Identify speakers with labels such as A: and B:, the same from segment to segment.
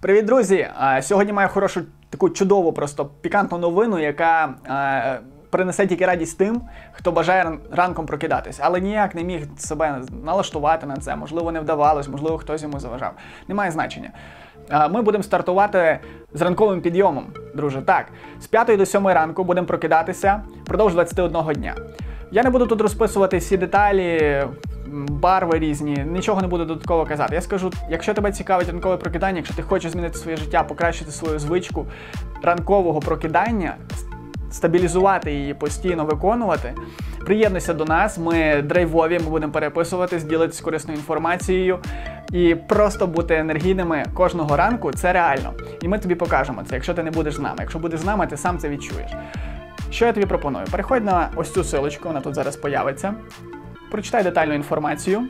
A: Привіт, друзі! Сьогодні маю хорошу, таку чудову, просто пікантну новину, яка принесе тільки радість тим, хто бажає ранком прокидатись, але ніяк не міг себе налаштувати на це, можливо, не вдавалось, можливо, хтось йому заважав. Немає значення. Ми будемо стартувати з ранковим підйомом, друже. Так, з 5 до 7 ранку будемо прокидатися впродовж 21 дня. Я не буду тут розписувати всі деталі, барви різні, нічого не буду додатково казати. Я скажу, якщо тебе цікавить ранкове прокидання, якщо ти хочеш змінити своє життя, покращити свою звичку ранкового прокидання, стабілізувати її, постійно виконувати, приєднуйся до нас, ми драйвові, ми будемо переписуватись, ділитись корисною інформацією і просто бути енергійними кожного ранку, це реально. І ми тобі покажемо це, якщо ти не будеш з нами. Якщо будеш з нами, ти сам це відчуєш. Що я тобі пропоную? Переходь на ось цю силочку, вона тут зараз появиться. Прочитай детальну інформацію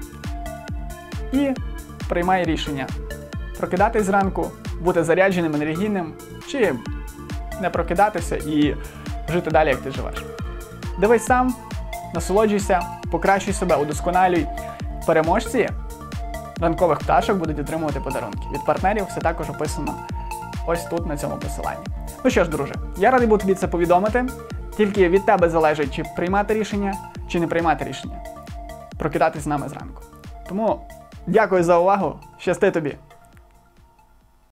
A: і приймай рішення. Прокидатись зранку, бути зарядженим, енергійним, чи не прокидатися і жити далі, як ти живеш. Дивись сам, насолоджуйся, покращуй себе, удосконалюй. Переможці ранкових пташок будуть отримувати подарунки. Від партнерів все також описано ось тут, на цьому посиланні. Ну що ж, друже, я радий був тобі це повідомити. Тільки від тебе залежить, чи приймати рішення, чи не приймати рішення. Прокидатись з нами зранку. Тому дякую за увагу, щасти тобі!